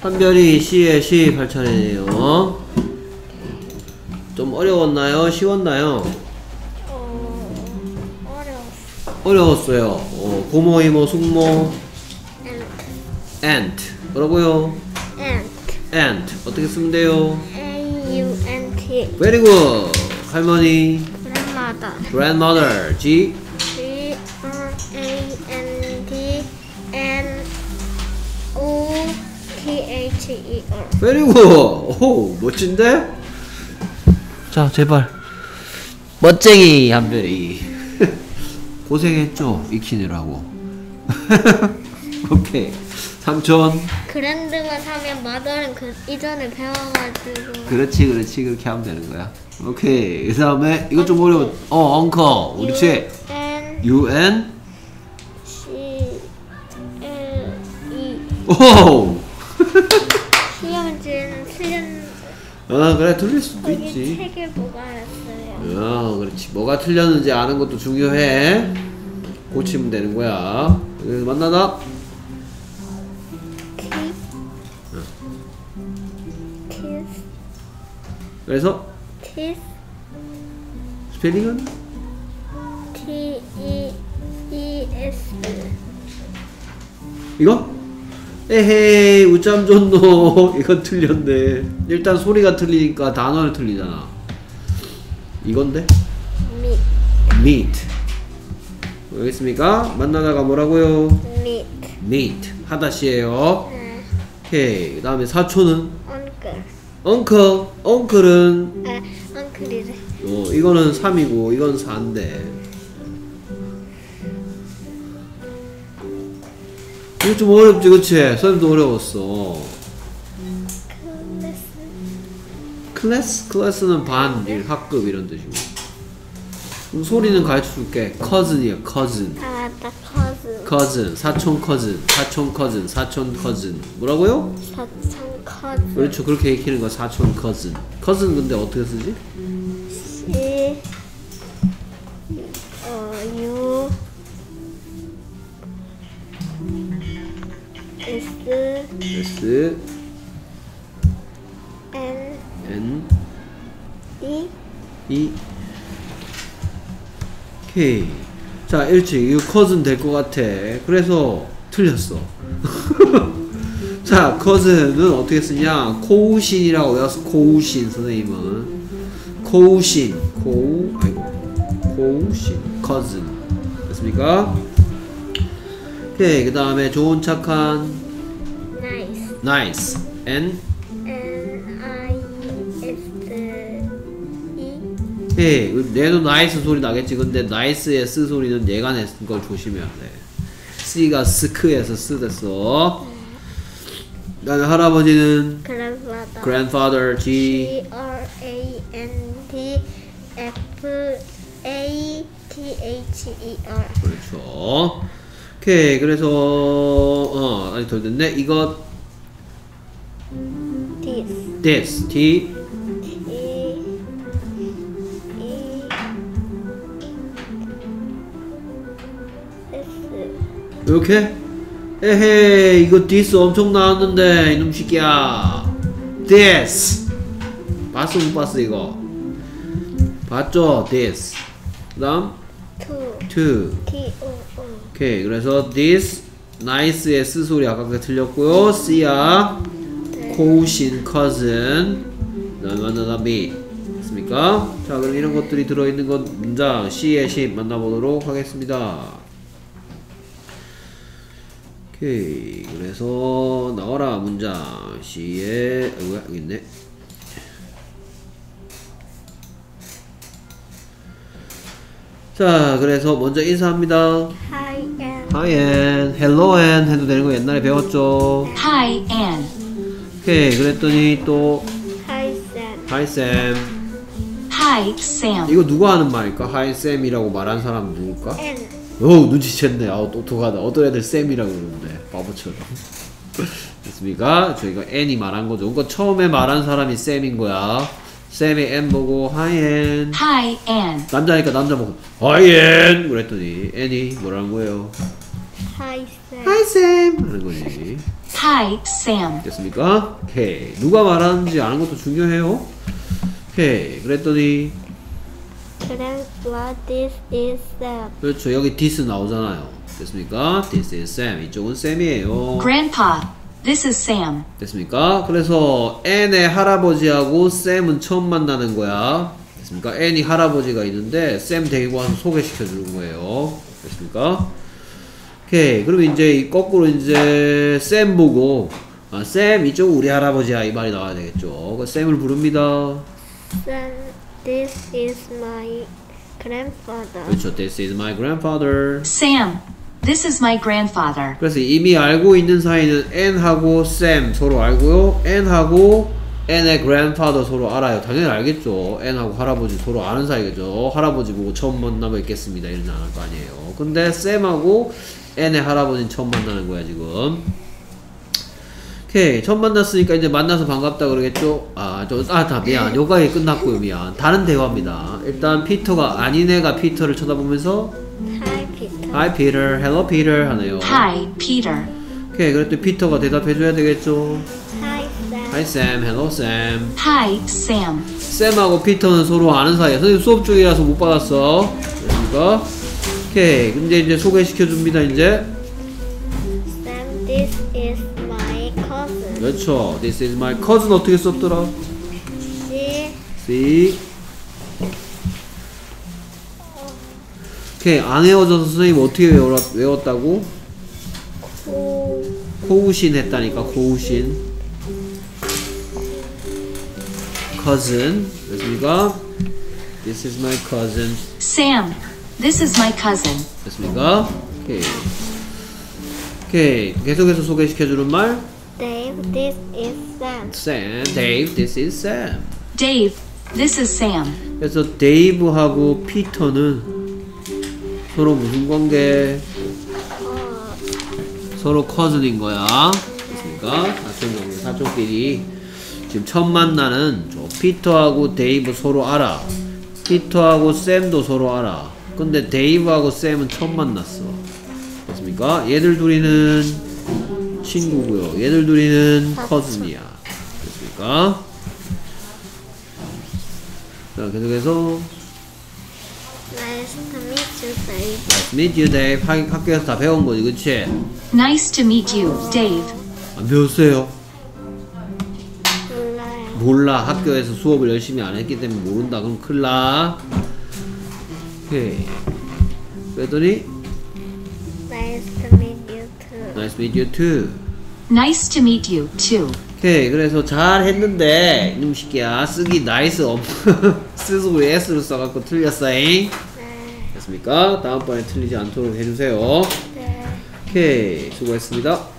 한별이 C에 C 할 차례네요. 좀 어려웠나요? 쉬웠나요? 어려웠어요. 고모, 이모, 숙모. ant. 뭐라고요? ant. 어떻게 쓰면 돼요? A-U-N-T. Very good. 할머니. Grandmother. G. G-R-A-N-D-M-O-T-H-E-R. Very good. 오, 멋진데? 자, 제발. 멋쟁이 한별이. 고생했죠? 익히느라고. 오케이. 삼촌. 그랜드만 사면 마더는 그 이전에 배워가지고. 그렇지. 그렇게 하면 되는 거야. 오케이. 그 다음에 이거 좀 어려워. 엉커. 그렇지. U-N. C-L-E. 오! 시험지는 틀린. 그래. 틀릴 수도 있지. 책을 보고 알았어요. 그렇지. 뭐가 틀렸는지 아는 것도 중요해. 고치면 되는 거야. 만나다. 그래서 Teeth. 스펠링은? T-E-E-S. 이거? 에헤이 우짬 좋노. 이건 틀렸네. 일단 소리가 틀리니까 단어를 틀리잖아. 이건데? meet. 알겠습니까? 만나다가 뭐라고요? meet. 하다시에요. 오케이. 그 다음에 사촌은? uncle. uncle. 이거는 3이고 이건 4인데 이거 좀 어렵지, 그치? 선생님도 어려웠어. 클래스는 반, 학급 이런 뜻이고. 그럼 소리는 가르쳐줄게. cousin이야, cousin. 아, 맞다, cousin. 사촌 cousin. 뭐라고요? 사촌 cousin. 그렇죠. 그렇게 익히는 거 사촌 cousin. cousin 근데 어떻게 쓰지? U S N E K. 자, 일찍 이거 cousin 될 것 같아. 그래서 틀렸어. 자, cousin은 어떻게 쓰냐? 코우신이라고 외웠어. 코우신 선생님은 코우신, 코우신, cousin 됐습니까? 오케이. 그 다음에 좋은, 착한. nice. N-I-S-E. 오케이. 얘도 nice 소리 나겠지. 근데 nice의 s 소리는 얘가 낸 걸 조심해야 돼. c가 스크에서 쓰 됐어. 그 다음에 할아버지는 grandfather. G-R-A-N-D-F-A-T-H-E-R. 그렇죠. 오케이. 그래서 아니 덜 됐네. 이거 this. T. 이렇게? 에헤이 이거 this 엄청 나왔는데 이놈 새끼야. this 봤어 못 봤어 이거? 봤죠? this. 그 다음 to. 오케이. 그래서 this nice의 s 소리 아까 그 틀렸고요. c야 코우신 cousin. 그 다음에 만나다 meet 됐습니까? 자, 그럼 이런 것들이 들어있는 건 문장 C의 10 만나보도록 하겠습니다. 오케이. 그래서 나와라 문장 C의 여기 있네. 자, 그래서 먼저 인사합니다. Hi Ann, hello Ann 해도 되는 거 옛날에 배웠죠? Hi Ann. 오케이. 그랬더니 또 Hi Sam. Hi Sam. 이거 누가 하는 말일까? Hi Sam이라고 말한 사람 누굴까? N. 오, 눈치챘네. 아우, 똑똑하다. 어떤 애들 쌤이라고 그러는데 바보처럼. 됐습니까? 저희가 N이 말한 거죠. 그러니까 처음에 말한 사람이 쌤인 거야. 쌤이 N 보고 Hi N. Hi Ann. 남자니까 남자 보고 Hi N 그랬더니 N이 뭐라는 거예요? Hi Sam. Hi Sam 하는 거지. Hi, Sam. 됐습니까? 오케이. 누가 말하는지 아는 것도 중요해요. 오케이. 그랬더니 Grandpa, this is Sam. 그렇죠. 여기 this 나오잖아요. 됐습니까? This is Sam. 이쪽은 Sam이에요. Grandpa, this is Sam. 됐습니까? 그래서 Ann의 할아버지하고 Sam은 처음 만나는 거야. 됐습니까? An이 할아버지가 있는데 Sam 데리고 와서 소개시켜 주는 거예요. 됐습니까? 오케이. 그럼 이제 거꾸로 이제 Sam 보고 Sam 이쪽 우리 할아버지야 이 말이 나와야 되겠죠. 그 Sam을 부릅니다. Sam, this is my grandfather. 그렇죠. This is my grandfather. Sam, this is my grandfather. 그래서 이미 알고 있는 사이는 Ann하고 Sam 서로 알고요. Ann하고 Ann의 grandfather 서로 알아요. 당연히 알겠죠. Ann하고 할아버지 서로 아는 사이겠죠. 할아버지 보고 처음 만나 뵙겠습니다. 이런 안 할 거 아니에요. 근데 Sam하고 Ann의 할아버지는 처음 만나는 거야 지금. 오케이. 처음 만났으니까 이제 만나서 반갑다 그러겠죠. 미안. 요가에 끝났고요. 미안. 다른 대화입니다. 일단 피터가 아닌 애가 피터를 쳐다보면서 Hi, Peter. Hi Peter, Hello Peter 하네요. Hi, Peter. 오케이. 그랬더니 피터가 대답해줘야 되겠죠. Hi, Sam. Hi Sam, Hello Sam. Hi, Sam. 쌤하고 피터는 서로 아는 사이야. 선생님 수업 중이라서 못 받았어. 그러니까 오케이. 근데 이제 소개시켜 줍니다. 이제 Sam, this is my cousin. 그렇죠. This is my cousin 어떻게 썼더라? She, See. 오케이. 안 외워져서 선생님 어떻게 외웠다고? who, 코우신 했다니까. 코우신. cousin. 됐습니까? This is my cousin. Sam, this is my cousin. 됐습니까? 오케이. 오케이. 계속해서 소개시켜주는 말. Dave, this is Sam. Sam, Dave, this is Sam. Dave, this is Sam. 그래서 데이브하고 피터는 서로 무슨 관계? 서로 커즌인 거야. 됐습니까? 사촌 관계, 사촌끼리. 지금 처음 만나는 저 피터하고 데이브 서로 알아. 피터하고 샘도 서로 알아. 근데 데이브하고 샘은 처음 만났어. 됐습니까? 얘들 둘이는 친구고요. 얘들 둘이는 커즌이야. 됐습니까? 자, 계속해서 Nice to meet you, Dave. Nice to meet you, Dave. 학교에서 다 배운 거지, 그치? Nice to meet you, Dave. 안 배웠어요? 몰라요. 몰라. 학교에서 수업을 열심히 안 했기 때문에 모른다. 그럼 큰일 나. 오케이. 그랬더니 Nice to meet you too. Nice to meet you too. Nice to meet you, too. 오케이. 그래서 잘 했는데 이놈 새끼야 쓰기 나이스 쓰고 S로 써갖고 틀렸어잉. 네. 됐습니까? 다음번에 틀리지 않도록 해주세요. 네. 오케이. 수고했습니다.